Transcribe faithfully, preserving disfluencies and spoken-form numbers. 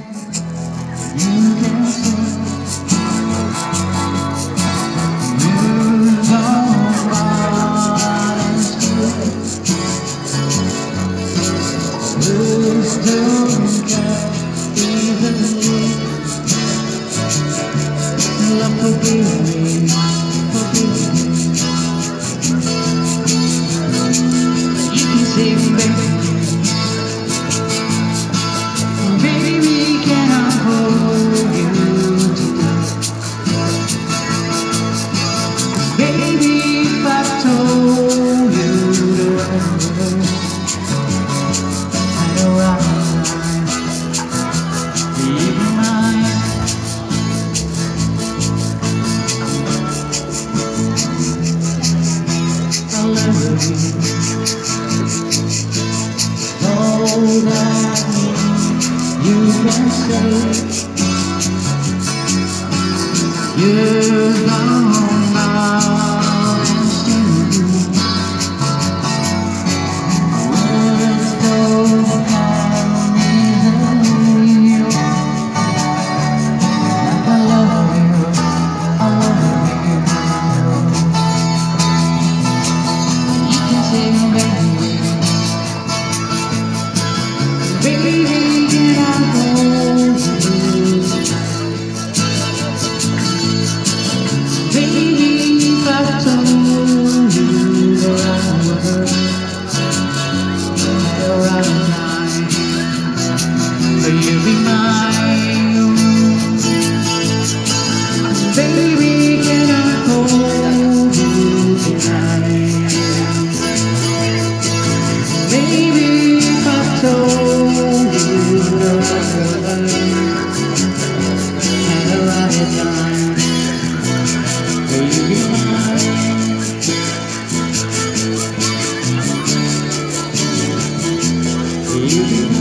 You can say you don't want to. Please don't care easily. Love, forgive me, forgive me. You can say, baby, baby, can I hold you tonight? Baby, if I told you the right words at the right time, be mine. I'll love you. All that you can say, you don't know it's true. Words don't come easily. Like I love you, I love you. You can say, baby, baby, can I hold you tonight? Baby, if I told you the right words at the right time, will you be mine? Baby, can I hold you tonight? Baby, if I told you the right words at the right time, will you be mine? Will you be mine?